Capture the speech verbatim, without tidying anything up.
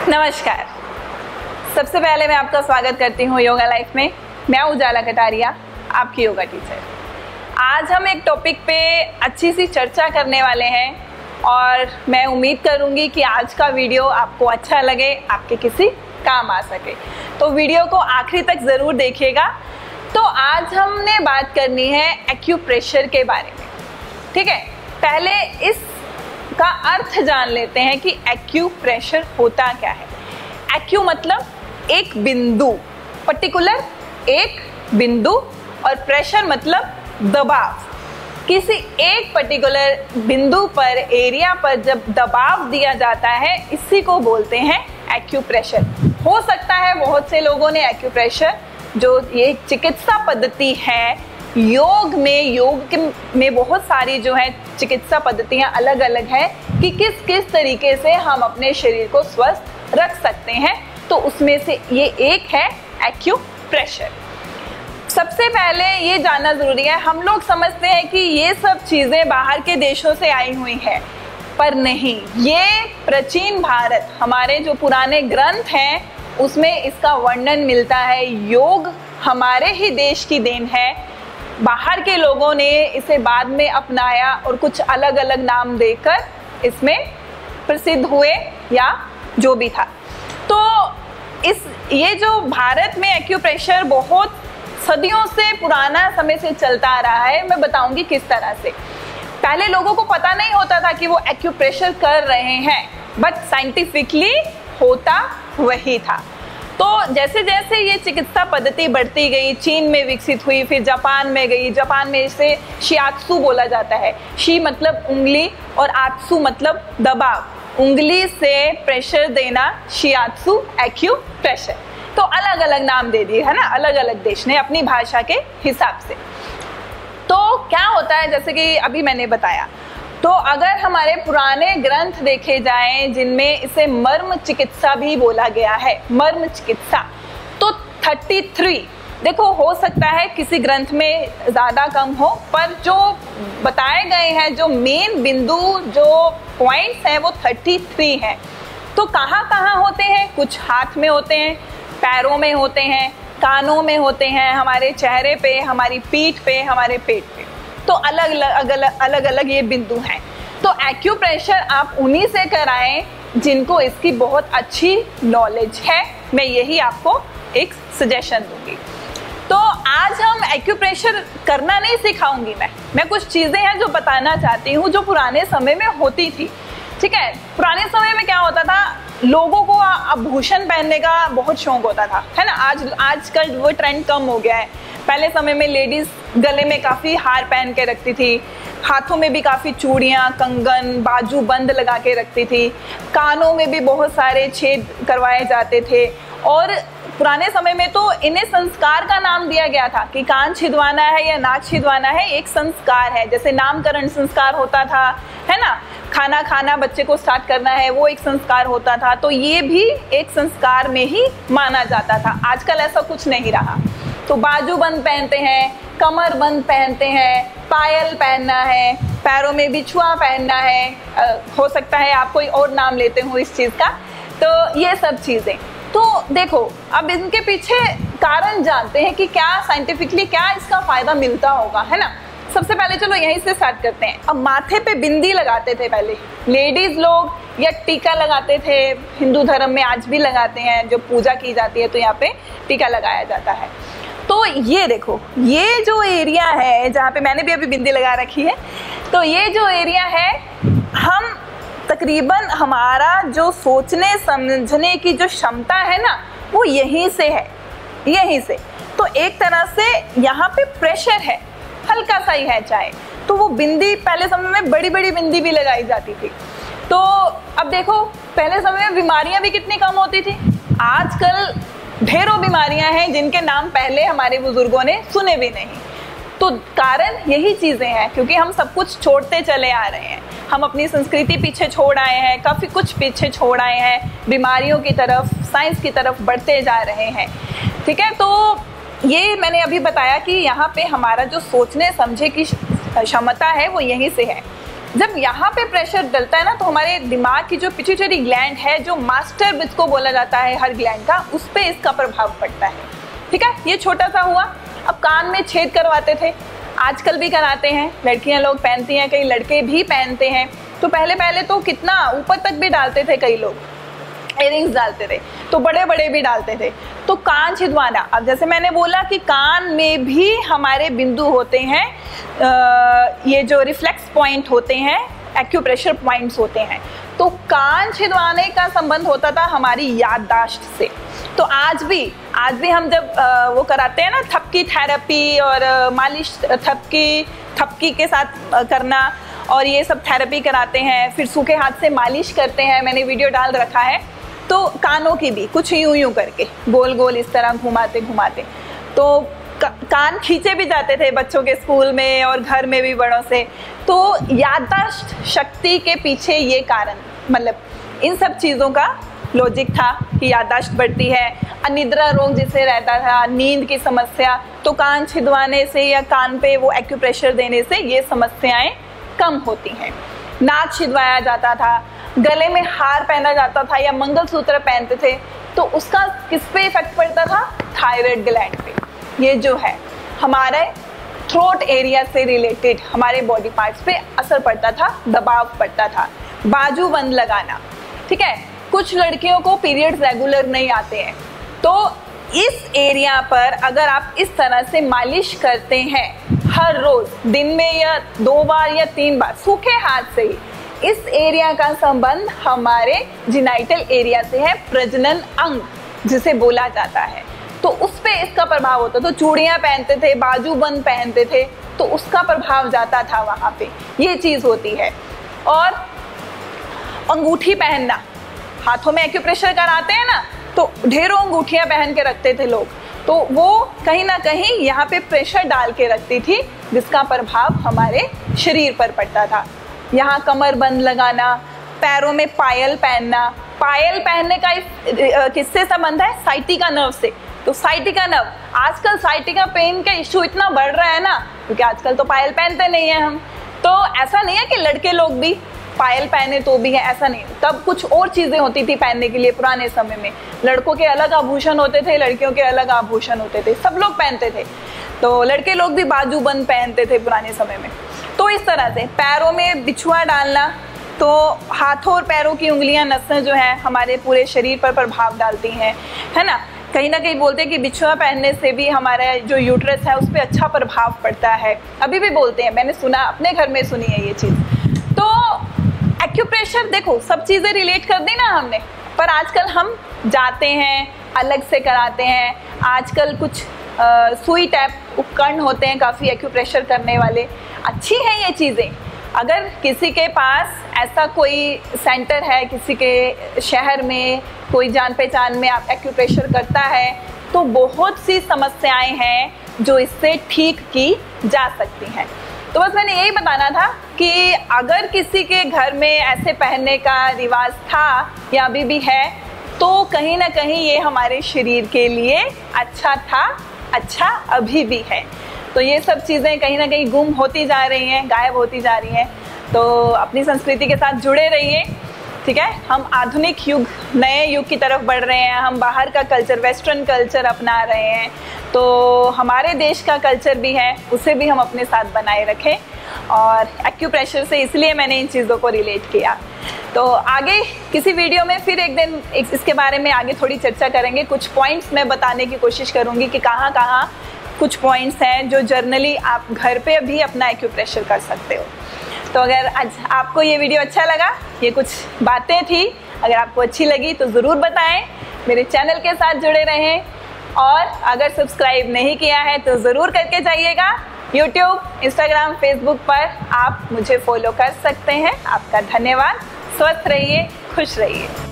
नमस्कार। सबसे पहले मैं आपका स्वागत करती हूँ योगा लाइफ में। मैं उजाला कटारिया, आपकी योगा टीचर। आज हम एक टॉपिक पे अच्छी सी चर्चा करने वाले हैं और मैं उम्मीद करूँगी कि आज का वीडियो आपको अच्छा लगे, आपके किसी काम आ सके। तो वीडियो को आखिरी तक ज़रूर देखिएगा। तो आज हमने बात करनी है एक्यूप्रेशर के बारे में, ठीक है। पहले इस का अर्थ जान लेते हैं कि एक्यूप्रेशर होता क्या है। एक्यू मतलब एक बिंदु, पर्टिकुलर एक बिंदु, और प्रेशर मतलब दबाव। किसी एक पर्टिकुलर बिंदु पर, एरिया पर जब दबाव दिया जाता है, इसी को बोलते हैं एक्यूप्रेशर। हो सकता है बहुत से लोगों ने एक्यूप्रेशर, जो ये चिकित्सा पद्धति है, योग में योग में बहुत सारी जो है चिकित्सा पद्धतियां अलग अलग है कि किस किस तरीके से हम अपने शरीर को स्वस्थ रख सकते हैं। तो उसमें से ये एक है एक्यूप्रेशर। सबसे पहले ये जानना जरूरी है, हम लोग समझते हैं कि ये सब चीजें बाहर के देशों से आई हुई है, पर नहीं। ये प्राचीन भारत, हमारे जो पुराने ग्रंथ हैं उसमें इसका वर्णन मिलता है। योग हमारे ही देश की देन है। बाहर के लोगों ने इसे बाद में अपनाया और कुछ अलग अलग नाम देकर इसमें प्रसिद्ध हुए, या जो भी था। तो इस ये जो भारत में एक्यूप्रेशर बहुत सदियों से, पुराना समय से चलता आ रहा है। मैं बताऊंगी किस तरह से। पहले लोगों को पता नहीं होता था कि वो एक्यूप्रेशर कर रहे हैं, बट साइंटिफिकली होता वही था। तो जैसे जैसे ये चिकित्सा पद्धति बढ़ती गई, चीन में विकसित हुई, फिर जापान में गई। जापान में इसे शियात्सु बोला जाता है। शी मतलब उंगली और आत्सु मतलब दबाव। उंगली से प्रेशर देना, शियात्सु एक्यूप्रेशर। तो अलग अलग नाम दे दिए है ना, अलग अलग देश ने अपनी भाषा के हिसाब से। तो क्या होता है, जैसे कि अभी मैंने बताया, तो अगर हमारे पुराने ग्रंथ देखे जाएं जिनमें इसे मर्म चिकित्सा भी बोला गया है, मर्म चिकित्सा, तो तैंतीस, देखो हो सकता है किसी ग्रंथ में ज़्यादा कम हो, पर जो बताए गए हैं, जो मेन बिंदु, जो पॉइंट्स हैं, वो तैंतीस हैं। तो कहाँ कहाँ होते हैं? कुछ हाथ में होते हैं, पैरों में होते हैं, कानों में होते हैं, हमारे चेहरे पे, हमारी पीठ पे, हमारे पेट पे। तो अलग अलग अलग अलग अलग ये बिंदु हैं। तो एक्यूप्रेशर आप उन्हीं से कराएं जिनको इसकी बहुत अच्छी नॉलेज है। मैं यही आपको एक सजेशन दूंगी। तो आज हम एक्यूप्रेशर करना नहीं सिखाऊंगी मैं मैं कुछ चीज़ें हैं जो बताना चाहती हूँ, जो पुराने समय में होती थी, ठीक है। पुराने समय में क्या होता था, लोगों को आभूषण पहनने का बहुत शौक होता था, है ना। आज आजकल वो ट्रेंड कम हो गया है। पहले समय में लेडीज गले में काफ़ी हार पहन के रखती थी, हाथों में भी काफ़ी चूड़ियाँ, कंगन, बाजू बंद लगा के रखती थी, कानों में भी बहुत सारे छेद करवाए जाते थे। और पुराने समय में तो इन्हें संस्कार का नाम दिया गया था कि कान छिदवाना है या नाक छिदवाना है, एक संस्कार है। जैसे नामकरण संस्कार होता था, है ना। खाना खाना बच्चे को स्टार्ट करना है, वो एक संस्कार होता था। तो ये भी एक संस्कार में ही माना जाता था। आजकल ऐसा कुछ नहीं रहा। तो बाजू बंद पहनते हैं, कमर बंद पहनते हैं, पायल पहनना है, पैरों में बिछुआ पहनना है। आ, हो सकता है आप कोई और नाम लेते हो इस चीज़ का। तो ये सब चीज़ें, तो देखो अब इनके पीछे कारण जानते हैं कि क्या साइंटिफिकली क्या इसका फायदा मिलता होगा, है ना। सबसे पहले चलो यहीं से स्टार्ट करते हैं। अब माथे पे बिंदी लगाते थे पहले लेडीज लोग, या टीका लगाते थे। हिंदू धर्म में आज भी लगाते हैं, जो पूजा की जाती है तो यहाँ पे टीका लगाया जाता है। तो ये देखो, ये जो एरिया है जहाँ पे मैंने भी अभी बिंदी लगा रखी है, तो ये जो एरिया है, हम तकरीबन हमारा जो सोचने समझने की जो क्षमता है ना, वो यहीं से है, यहीं से। तो एक तरह से यहाँ पे प्रेशर है, हल्का सा ही है चाहे। तो वो बिंदी, पहले समय में बड़ी बड़ी बिंदी भी लगाई जाती थी। तो अब देखो, पहले समय में बीमारियां भी कितनी कम होती थी। आजकल ढेरों बीमारियां हैं जिनके नाम पहले हमारे बुजुर्गों ने सुने भी नहीं। तो कारण यही चीज़ें हैं, क्योंकि हम सब कुछ छोड़ते चले आ रहे हैं। हम अपनी संस्कृति पीछे छोड़ आए हैं, काफ़ी कुछ पीछे छोड़ आए हैं, बीमारियों की तरफ, साइंस की तरफ बढ़ते जा रहे हैं, ठीक है। तो ये मैंने अभी बताया कि यहाँ पे हमारा जो सोचने समझे की क्षमता है वो यहीं से है। जब यहाँ पे प्रेशर डलता है ना तो हमारे दिमाग की जो पिट्यूटरी ग्लैंड है, जो मास्टर जिसको बोला जाता है हर ग्लैंड का, उस पर इसका प्रभाव पड़ता है। ठीक है, ये छोटा सा हुआ। अब कान में छेद करवाते थे, आजकल भी कराते हैं, लड़कियां लोग पहनती हैं, कई लड़के भी पहनते हैं। तो पहले पहले तो कितना ऊपर तक भी डालते थे, कई लोग इयररिंग्स डालते थे, तो बड़े बड़े भी डालते थे। तो कान छिदवाना, अब जैसे मैंने बोला कि कान में भी हमारे बिंदु होते हैं, ये जो रिफ्लेक्स पॉइंट होते हैं, एक्यूप्रेशर पॉइंट्स होते हैं। तो कान छिदवाने का संबंध होता था हमारी याददाश्त से। तो आज भी आज भी हम जब वो कराते हैं ना थपकी थेरेपी और मालिश, थपकी थपकी के साथ करना और ये सब थेरेपी कराते हैं, फिर सूखे हाथ से मालिश करते हैं, मैंने वीडियो डाल रखा है। तो कानों की भी कुछ यूं यूं करके गोल गोल इस तरह घुमाते घुमाते तो का, कान खींचे भी जाते थे बच्चों के स्कूल में और घर में भी बड़ों से। तो याददाश्त शक्ति के पीछे ये कारण, मतलब इन सब चीज़ों का लॉजिक था कि याददाश्त बढ़ती है। अनिद्रा रोग जिसे रहता था, नींद की समस्या, तो कान छिदवाने से या कान पे वो एक्यूप्रेशर देने से ये समस्याएं कम होती हैं। नाक छिदवाया जाता था, गले में हार पहना जाता था या मंगलसूत्र पहनते थे, तो उसका किस पे इफेक्ट पड़ता था? थायराइड ग्लैंड पे। ये जो है हमारे थ्रोट एरिया से रिलेटेड हमारे बॉडी पार्ट्स पे असर पड़ता था, दबाव पड़ता था। बाजू बंद लगाना, ठीक है, कुछ लड़कियों को पीरियड्स रेगुलर नहीं आते हैं, तो इस एरिया पर अगर आप इस तरह से मालिश करते हैं हर रोज, दिन में या दो बार या तीन बार, सूखे हाथ से ही, इस एरिया का संबंध हमारे जिनाइटल एरिया से है, प्रजनन अंग जिसे बोला जाता है। तो उस पे इसका प्रभाव होता, तो चूड़ियां पहनते थे, बाजू बंद पहनते थे, तो उसका प्रभाव जाता था वहां पे, ये चीज होती है। और अंगूठी पहनना, हाथों में एक्यूप्रेशर कराते हैं ना, तो ढेरों अंगूठियां पहन के रखते थे लोग, तो वो कहीं ना कहीं यहाँ पे प्रेशर डाल के रखती थी, जिसका प्रभाव हमारे शरीर पर पड़ता था। यहाँ कमर बंद लगाना, पैरों में पायल पहनना, पायल पहनने का इस किससे संबंध है? साइटिका नर्व से। तो साइटिका नर्व, आजकल साइटिका पेन का इश्यू इतना बढ़ रहा है ना, क्योंकि आजकल तो पायल पहनते नहीं है हम। तो ऐसा नहीं है कि लड़के लोग भी पायल पहने तो भी है, ऐसा नहीं। तब कुछ और चीजें होती थी पहनने के लिए, पुराने समय में लड़कों के अलग आभूषण होते थे, लड़कियों के अलग आभूषण होते थे, सब लोग पहनते थे। तो लड़के लोग भी बाजू बंद पहनते थे पुराने समय में। तो इस तरह से पैरों में बिछुआ डालना, तो हाथों और पैरों की उंगलियां, नसें जो है हमारे पूरे शरीर पर प्रभाव डालती हैं, है ना। कहीं ना कहीं बोलते हैं कि बिछुआ पहनने से भी हमारा जो यूट्रस है उस पर अच्छा प्रभाव पड़ता है, अभी भी बोलते हैं, मैंने सुना, अपने घर में सुनी है ये चीज़। तो एक्यूप्रेशर, देखो सब चीज़ें रिलेट कर दी ना हमने, पर आजकल हम जाते हैं अलग से कराते हैं। आजकल कुछ आ, सुई टाइप उपकरण होते हैं काफ़ी एक्यूप्रेशर करने वाले, अच्छी हैं ये चीज़ें। अगर किसी के पास ऐसा कोई सेंटर है, किसी के शहर में कोई जान पहचान में आप एक्यूप्रेशर करता है, तो बहुत सी समस्याएं हैं जो इससे ठीक की जा सकती हैं। तो बस मैंने यही बताना था कि अगर किसी के घर में ऐसे पहनने का रिवाज था या अभी भी है, तो कहीं ना कहीं ये हमारे शरीर के लिए अच्छा था, अच्छा अभी भी है। तो ये सब चीज़ें कहीं ना कहीं गुम होती जा रही हैं, गायब होती जा रही हैं। तो अपनी संस्कृति के साथ जुड़े रहिए, ठीक है। हम आधुनिक युग, नए युग की तरफ बढ़ रहे हैं, हम बाहर का कल्चर, वेस्टर्न कल्चर अपना रहे हैं, तो हमारे देश का कल्चर भी है, उसे भी हम अपने साथ बनाए रखें। और एक्यूप्रेशर से इसलिए मैंने इन चीज़ों को रिलेट किया। तो आगे किसी वीडियो में फिर एक दिन इसके बारे में आगे थोड़ी चर्चा करेंगे। कुछ पॉइंट्स मैं बताने की कोशिश करूँगी कि कहाँ कहाँ कुछ पॉइंट्स हैं जो जर्नली आप घर पे भी अपना एक्यूप्रेशर कर सकते हो। तो अगर आज आपको ये वीडियो अच्छा लगा, ये कुछ बातें थी, अगर आपको अच्छी लगी तो ज़रूर बताएं, मेरे चैनल के साथ जुड़े रहें। और अगर सब्सक्राइब नहीं किया है तो ज़रूर करके जाइएगा। यूट्यूब, इंस्टाग्राम, फेसबुक पर आप मुझे फॉलो कर सकते हैं। आपका धन्यवाद। स्वस्थ रहिए, खुश रहिए।